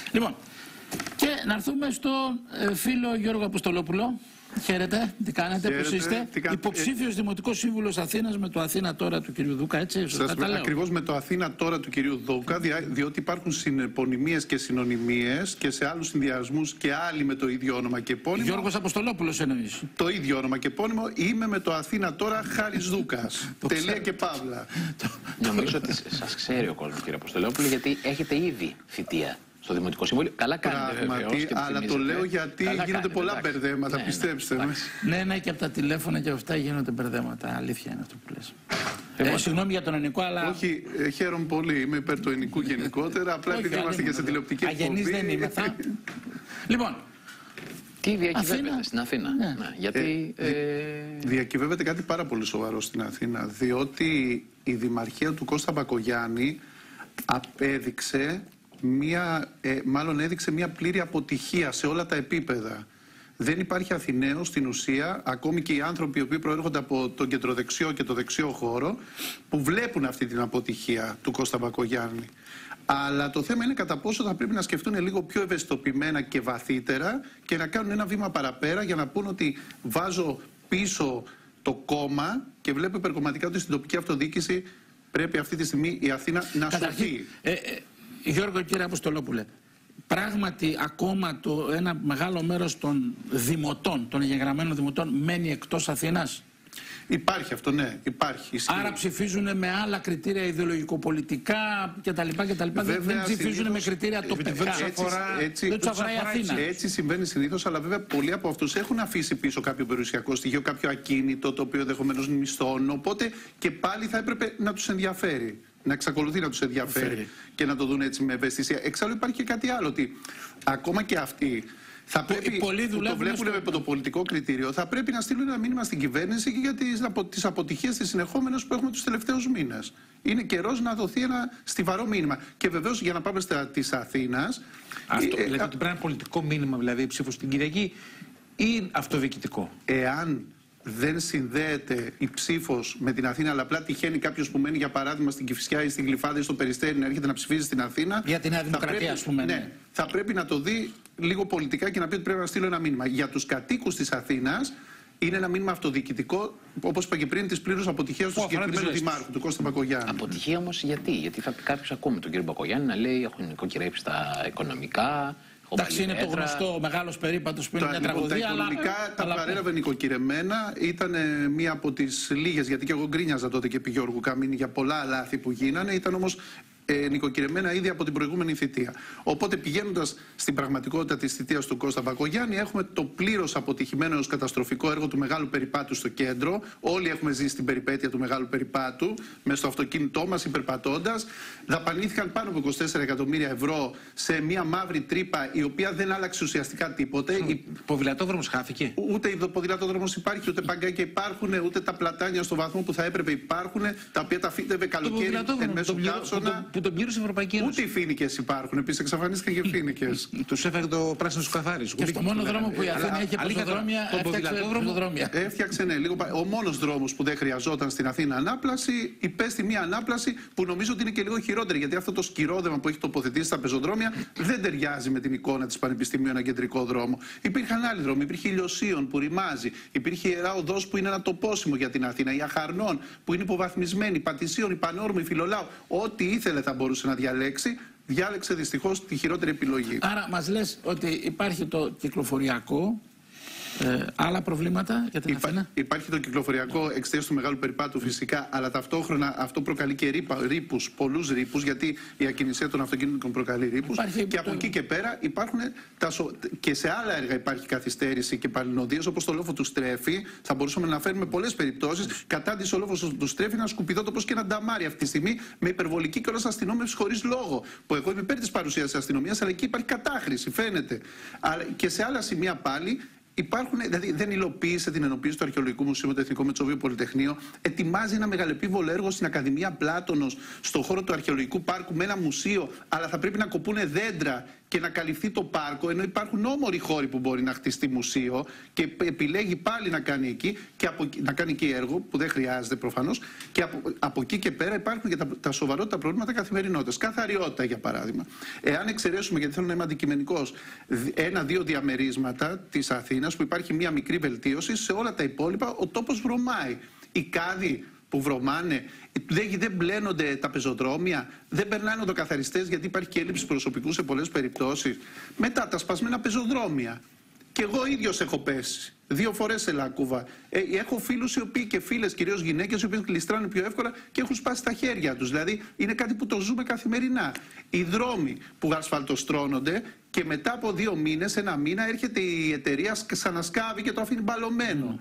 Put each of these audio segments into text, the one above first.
Λοιπόν, και να έρθουμε στο φίλο Γιώργο Αποστολόπουλο. Χαίρετε, τι κάνετε, πώς είστε? Υποψήφιος Δημοτικός Σύμβουλος Αθήνας με το Αθήνα τώρα του κυρίου Δούκα, έτσι? Ακριβώς με το Αθήνα τώρα του κυρίου Δούκα, διότι υπάρχουν συνεπωνυμίες και συνωνυμίες και σε άλλους συνδυασμούς και άλλοι με το ίδιο όνομα και επώνυμο. Γιώργος Αποστολόπουλος εννοείς? Το ίδιο όνομα και επώνυμο. Είμαι με το Αθήνα τώρα Χάρης Δούκας. Τελεία και παύλα. Νομίζω ότι σας ξέρει ο κόσμος, κύριε Αποστολόπουλο, γιατί έχετε ήδη θητεία στο Δημοτικό Συμβούλιο. Καλά κάνετε, βεβαίως, αλλά το λέω γιατί γίνονται πολλά μπερδέματα, πιστέψτε με. Ναι, και από τα τηλέφωνα και από αυτά γίνονται μπερδέματα. Αλήθεια είναι αυτό που λες. Συγγνώμη για τον ενικό, αλλά. Όχι, χαίρομαι πολύ. Είμαι υπέρ του ενικού γενικότερα. Απλά επειδή είμαστε και σε τηλεοπτική εκπομπή. Αγενείς δεν είμαι. Λοιπόν. Τι διακυβεύεται στην Αθήνα? Ναι. Γιατί. Διακυβεύεται κάτι πάρα πολύ σοβαρό στην Αθήνα. Διότι η Δημαρχία του Κώστα Μπακογιάννη απέδειξε έδειξε μια πλήρη αποτυχία σε όλα τα επίπεδα. Δεν υπάρχει Αθηναίος στην ουσία, ακόμη και οι άνθρωποι οι οποίοι προέρχονται από τον κεντροδεξιό και το δεξιό χώρο, που βλέπουν αυτή την αποτυχία του Κώστα Μπακογιάννη. Αλλά το θέμα είναι κατά πόσο θα πρέπει να σκεφτούν λίγο πιο ευαισθητοποιημένα και βαθύτερα και να κάνουν ένα βήμα παραπέρα για να πούν ότι βάζω πίσω το κόμμα και βλέπω υπερκομματικά ότι στην τοπική αυτοδιοίκηση πρέπει αυτή τη στιγμή η Αθήνα να σωθεί. Γιώργο, κύριε Αποστολόπουλε, πράγματι ακόμα ένα μεγάλο μέρος των δημοτών, των εγγεγραμμένων δημοτών, μένει εκτός Αθήνας. Υπάρχει αυτό, ναι, υπάρχει. Άρα ψηφίζουν με άλλα κριτήρια ιδεολογικοπολιτικά κτλ. Δεν ψηφίζουν με κριτήρια τοπικά. Δεν τους αφορά η Αθήνα. Έτσι συμβαίνει συνήθως, αλλά βέβαια πολλοί από αυτούς έχουν αφήσει πίσω κάποιο περιουσιακό στοιχείο, κάποιο ακίνητο, το οποίο ενδεχομένως μισθώνουν. Οπότε και πάλι θα έπρεπε να τους ενδιαφέρει. Να εξακολουθεί να τους ενδιαφέρει και να το δουν έτσι με ευαισθησία. Εξάλλου υπάρχει και κάτι άλλο, ότι ακόμα και αυτοί θα πρέπει, το βλέπουν από το πολιτικό κριτήριο, θα πρέπει να στείλουν ένα μήνυμα στην κυβέρνηση και για τις αποτυχίες τις συνεχόμενες που έχουμε τους τελευταίους μήνες. Είναι καιρός να δοθεί ένα στιβαρό μήνυμα. Και βεβαίως για να πάμε της Αθήνας. Αυτό δηλαδή ότι πρέπει ένα πολιτικό μήνυμα, δηλαδή ψήφο στην Κυριακή, ή αυτοδιοικητικό? Εάν δεν συνδέεται η ψήφος με την Αθήνα, αλλά απλά τυχαίνει κάποιος που μένει για παράδειγμα στην Κηφισιά ή στην Γλυφάδα ή στο Περιστέρι να έρχεται να ψηφίζει στην Αθήνα. Για τη Νέα Δημοκρατία, ας πούμε. Ναι, θα πρέπει να το δει λίγο πολιτικά και να πει ότι πρέπει να στείλω ένα μήνυμα. Για τους κατοίκους της Αθήνας είναι ένα μήνυμα αυτοδιοικητικό, όπως είπα και πριν, της πλήρους αποτυχίας του συγκεκριμένου δημάρχου, του Κώστα Μπακογιάννη. Αποτυχία όμως γιατί θα πει κάποιος ακόμη τον κύριο Μπακογιάννη να λέει: έχουν νοικοκυρέψει τα οικονομικά. Εντάξει, είναι το γνωστό μεγάλος περίπατος που είναι μια τραγωδία. Τα οικονομικά τα παρέλαβε νοικοκυρεμένα. Ήταν μία από τις λίγες, γιατί και εγώ γκρίνιαζα τότε και επί Γιώργου Καμίνη για πολλά λάθη που γίνανε. Ήταν όμως νοικοκυρεμένα ήδη από την προηγούμενη θητεία. Οπότε πηγαίνοντας στην πραγματικότητα της θητείας του Κώστα Μπακογιάννη, έχουμε το πλήρως αποτυχημένο έως καταστροφικό έργο του Μεγάλου Περιπάτου στο κέντρο. Όλοι έχουμε ζήσει την περιπέτεια του Μεγάλου Περιπάτου μέσα στο αυτοκίνητό μας υπερπατώντας. Δαπανήθηκαν πάνω από 24 εκατομμύρια ευρώ σε μια μαύρη τρύπα η οποία δεν άλλαξε ουσιαστικά τίποτε. Ποδηλατόδρομος χάθηκε. Ούτε ποδηλατόδρομος υπάρχει, ούτε παγκάκια υπάρχουν, ούτε τα πλατάνια στο βαθμό που θα έπρεπε υπάρχουν, τα οποία τα φύτευε καλοκαίρι εν μέσω καύσωνα. Που τον πλήρωσε η Ευρωπαϊκή Ένωση. Ούτε οι φοίνικες υπάρχουν. Επίσης εξαφανίστηκαν και οι φοίνικες. Τους έφερε το πράσινο σου καθάρισμα. Και στο μόνο δρόμο που η Αθήνα έχει πεζοδρόμια, έφτιαξε, ναι, λίγο. Ο μόνος δρόμος που δεν χρειαζόταν στην Αθήνα ανάπλαση, υπέστη μια ανάπλαση που νομίζω ότι είναι και λίγο χειρότερη. Γιατί αυτό το σκυρόδεμα που έχει τοποθετήσει στα πεζοδρόμια δεν ταιριάζει με την εικόνα της Πανεπιστημίου ένα κεντρικό δρόμο. Υπήρχαν άλλοι δρόμοι. Υπήρχε Ηλιοσίων που ρημάζει. Υπήρχε η Ιερά Οδός που είναι ένα τοπόσιμο για την Αθήνα. Η Αχαρνών που είναι υποβαθμισμένη. Πατησίων, η Πανόρμου, η Φιλολάου. Ό,τι ήθελε θα μπορούσε να διαλέξει, διάλεξε δυστυχώς τη χειρότερη επιλογή. Άρα μας λες ότι υπάρχει το κυκλοφοριακό, άλλα προβλήματα για την Αθήνα? Υπάρχει το κυκλοφοριακό εξαιτίας του Μεγάλου Περιπάτου φυσικά, αλλά ταυτόχρονα αυτό προκαλεί και ρήπους, πολλούς ρήπους, γιατί η ακινησία των αυτοκίνητων προκαλεί ρήπους. Και από εκεί και πέρα υπάρχουν και σε άλλα έργα υπάρχει καθυστέρηση και παλινοδίες, όπως το λόφο του Στρέφη. Θα μπορούσαμε να φέρουμε πολλές περιπτώσεις. Κατάντησε ο λόφος του Στρέφη ένα σκουπιδότοπος και ένα νταμάρι αυτή τη στιγμή με υπερβολική κιόλας αστυνόμευση χωρίς λόγο. Που εγώ είμαι υπέρ της παρουσίας της αστυνομίας, αλλά εκεί υπάρχει κατάχρηση, φαίνεται. Αλλά και σε άλλα σημεία πάλι. Υπάρχουν, δηλαδή δεν υλοποίησε την ενοποίηση του Αρχαιολογικού Μουσείου με το Εθνικό Μετσόβιο Πολυτεχνείο. Ετοιμάζει ένα μεγαλεπίβολο έργο στην Ακαδημία Πλάτωνος, στον χώρο του Αρχαιολογικού Πάρκου, με ένα μουσείο. Αλλά θα πρέπει να κοπούνε δέντρα και να καλυφθεί το πάρκο, ενώ υπάρχουν όμοροι χώροι που μπορεί να χτιστεί μουσείο και επιλέγει πάλι να κάνει εκεί και να κάνει εκεί έργο που δεν χρειάζεται προφανώς, και από εκεί και πέρα υπάρχουν και τα σοβαρότερα προβλήματα καθημερινότητας. Καθαριότητα, για παράδειγμα. Εάν εξαιρέσουμε, γιατί θέλω να είμαι αντικειμενικός, 1-2 διαμερίσματα της Αθήνας που υπάρχει μια μικρή βελτίωση, σε όλα τα υπόλοιπα ο τόπος βρωμάει. Οι κάδοι που βρωμάνε, δεν μπλένονται τα πεζοδρόμια, δεν περνάνε οδοκαθαριστές γιατί υπάρχει και έλλειψη προσωπικού σε πολλές περιπτώσεις. Μετά τα σπασμένα πεζοδρόμια. Και εγώ ίδιος έχω πέσει 2 φορές σε Λάκκουβα. Έχω φίλους οι οποίοι, και φίλες, κυρίως γυναίκες, οι οποίες γλιστράνε πιο εύκολα και έχουν σπάσει τα χέρια τους. Δηλαδή είναι κάτι που το ζούμε καθημερινά. Οι δρόμοι που ασφαλτοστρώνονται και μετά από 2 μήνες, 1 μήνα, έρχεται η εταιρεία, ξανασκάβει και το αφήνει μπαλωμένο.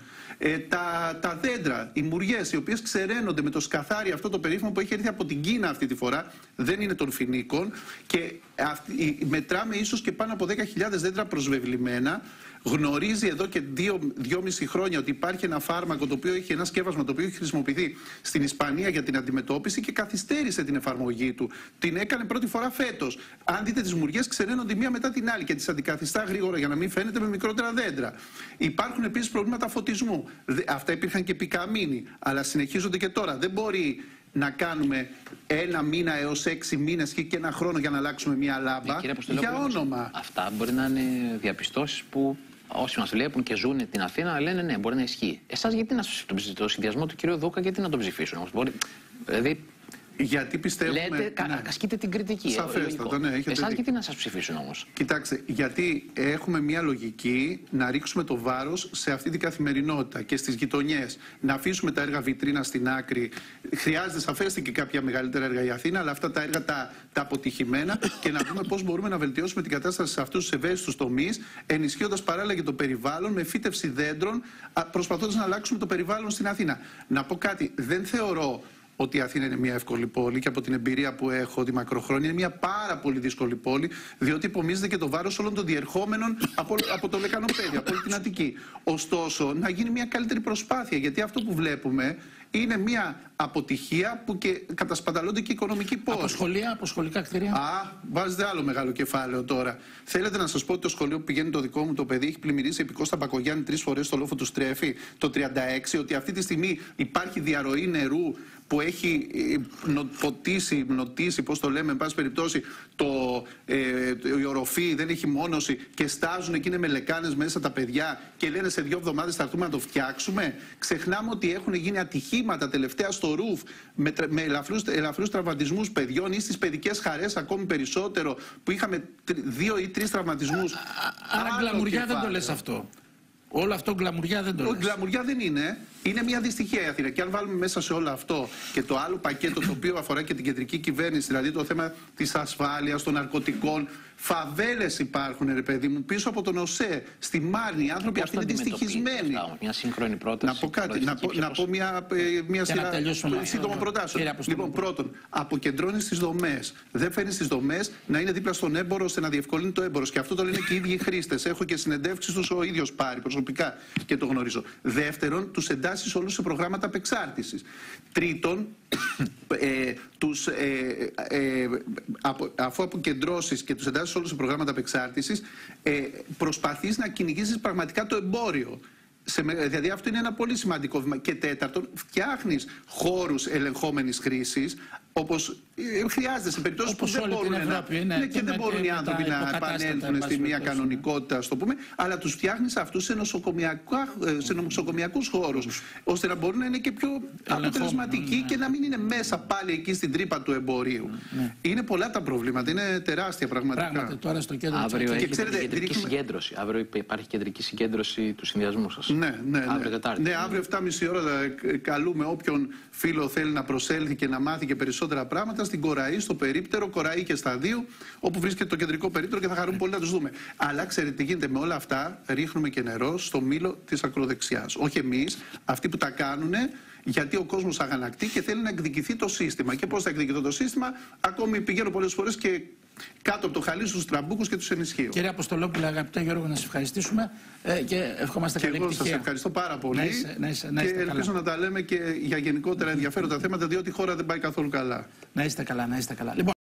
Τα δέντρα, οι μουριές, οι οποίες ξεραίνονται με το σκαθάρι αυτό το περίφημο που έχει έρθει από την Κίνα αυτή τη φορά, δεν είναι των φοινίκων, και μετράμε ίσως και πάνω από 10.000 δέντρα προσβεβλημένα. Γνωρίζει εδώ και 2,5 χρόνια ότι υπάρχει ένα φάρμακο, το οποίο έχει ένα σκεύασμα το οποίο έχει χρησιμοποιηθεί στην Ισπανία για την αντιμετώπιση και καθυστέρησε την εφαρμογή του. Την έκανε πρώτη φορά φέτος. Αν δείτε τις μουριές, ξεραίνονται μία μετά την άλλη και τις αντικαθιστά γρήγορα για να μην φαίνεται με μικρότερα δέντρα. Υπάρχουν επίσης προβλήματα φωτισμού. Αυτά υπήρχαν και επί καμίνη, αλλά συνεχίζονται και τώρα. Δεν μπορεί να κάνουμε 1 μήνα έως 6 μήνες και 1 χρόνο για να αλλάξουμε μία λάμπα. Για όνομα. Αυτά μπορεί να είναι διαπιστώσεις που όσοι μας βλέπουν και ζουν την Αθήνα λένε ναι, μπορεί να ισχύει. Εσάς γιατί το συνδυασμό του κ. Δούκα, γιατί να τον ψηφίσουν όμως? Δηλαδή, γιατί πιστεύουμε... Λέτε, ναι, ασκείτε την κριτική. Σαφέστατα, ναι. Εσάς γιατί να σας ψηφίσουν όμως? Κοιτάξτε, γιατί έχουμε μια λογική να ρίξουμε το βάρος σε αυτή την καθημερινότητα και στις γειτονιές. Να αφήσουμε τα έργα βιτρίνα στην άκρη. Χρειάζεται σαφέστα και κάποια μεγαλύτερα έργα η Αθήνα, αλλά αυτά τα έργα τα αποτυχημένα, και να δούμε πώς μπορούμε να βελτιώσουμε την κατάσταση σε αυτούς τους ευαίσθητους τομείς, ενισχύοντας παράλληλα και το περιβάλλον με φύτευση δέντρων, προσπαθώντας να αλλάξουμε το περιβάλλον στην Αθήνα. Να πω κάτι, δεν θεωρώ ότι η Αθήνα είναι μια εύκολη πόλη, και από την εμπειρία που έχω τη μακροχρόνια είναι μια πάρα πολύ δύσκολη πόλη, διότι υπομίζεται και το βάρος όλων των διερχόμενων από το Λεκανοπέδιο, από όλη την Αττική. Ωστόσο, να γίνει μια καλύτερη προσπάθεια, γιατί αυτό που βλέπουμε είναι μια αποτυχία που και κατασπαταλώνται και οικονομικοί πόροι. Από σχολεία, από σχολικά κτίρια. Βάζετε άλλο μεγάλο κεφάλαιο τώρα. Θέλετε να σας πω ότι το σχολείο που πηγαίνει το δικό μου το παιδί έχει πλημμυρίσει επικώς στα Μπακογιάννη 3 φορές στο λόφο του Στρέφη το 36, ότι αυτή τη στιγμή υπάρχει διαρροή νερού που έχει νοτήσει, πώς το λέμε, εν πάση περιπτώσει, η οροφή δεν έχει μόνωση και στάζουν και είναι με λεκάνες μέσα τα παιδιά και λένε σε 2 εβδομάδες θα έρθουμε να το φτιάξουμε. Ξεχνάμε ότι έχουν γίνει ατυχήματα τελευταία στο ρουφ με ελαφρούς τραυματισμούς παιδιών, ή στις παιδικές χαρές ακόμη περισσότερο, που είχαμε 2 ή 3 τραυματισμούς. Άρα γκλαμουριά δεν το λες αυτό? Όλο αυτό γκλαμουριά δεν το λες? Γκλαμουριά δεν είναι. Είναι μια δυστυχία η Αθήνα. Και αν βάλουμε μέσα σε όλο αυτό και το άλλο πακέτο το οποίο αφορά και την κεντρική κυβέρνηση, δηλαδή το θέμα της ασφάλειας, των ναρκωτικών, φαβέλες υπάρχουν, ρε παιδί μου, πίσω από τον ΟΣΕ, στη Μάρνη. Οι άνθρωποι αυτοί είναι δυστυχισμένοι. Μια σύγχρονη πρόταση. Να πω κάτι, να πω μια σειρά σύντομων προτάσεων. Λοιπόν, πρώτον, αποκεντρώνει τις δομές. Δεν φέρνει τις δομές να είναι δίπλα στον έμπορο ώστε να διευκολύνει το έμπορο. Και αυτό το λένε και οι ίδιοι οι χρήστες. Έχω και συνεντεύξεις τους ο ίδιος πάρει προσωπικά και το γνωρίζω. Δεύτερον, τους εντάσσεις όλους σε προγράμματα απεξάρτησης. Τρίτον, αφού αποκεντρώσεις και τους εντάσσεις όλους σε προγράμματα απεξάρτησης, προσπαθείς να κυνηγήσεις πραγματικά το εμπόριο. Δηλαδή αυτό είναι ένα πολύ σημαντικό βήμα. Και τέταρτον, φτιάχνεις χώρους ελεγχόμενης χρήσης, όπως χρειάζεται σε περιπτώσεις που δεν μπορούν και δεν μπορούν οι άνθρωποι να επανέλθουν στη μία κανονικότητα, ας το πούμε, αλλά τους φτιάχνεις αυτούς σε νοσοκομιακούς χώρους, ώστε να μπορούν να είναι και πιο αποτελεσματικοί και να μην είναι μέσα πάλι εκεί στην τρύπα του εμπορίου. Είναι πολλά τα προβλήματα, είναι τεράστια πραγματικά. Τώρα στο κέντρο αύριο κεντρική συγκέντρωση. Αύριο υπάρχει κεντρική συγκέντρωση του συνδυασμού σας. Ναι, αύριο 7.30 ώρα καλούμε όποιον φίλο θέλει να προσέλθει και να μάθει και περισσότερα πράγματα στην Κοραή, στο περίπτερο, Κοραή και Σταδίου, όπου βρίσκεται το κεντρικό περίπτερο, και θα χαρούμε πολύ να τους δούμε. Αλλά ξέρετε τι γίνεται με όλα αυτά? Ρίχνουμε και νερό στο μήλο της ακροδεξιάς. Όχι εμείς, αυτοί που τα κάνουν, γιατί ο κόσμος αγανακτεί και θέλει να εκδικηθεί το σύστημα. Και πώς θα εκδικηθεί το σύστημα? Ακόμη πηγαίνω πολλές φορές και κάτω από το χαλί στους τραμπούκους και τους ενισχύω. Κύριε Αποστολόπουλε, αγαπητέ Γιώργο, να σας ευχαριστήσουμε και ευχόμαστε καλή επιτυχία. Εγώ σας ευχαριστώ πάρα πολύ και ελπίζω να τα λέμε και για γενικότερα ενδιαφέροντα θέματα, διότι η χώρα δεν πάει καθόλου καλά. Να είστε καλά, να είστε καλά.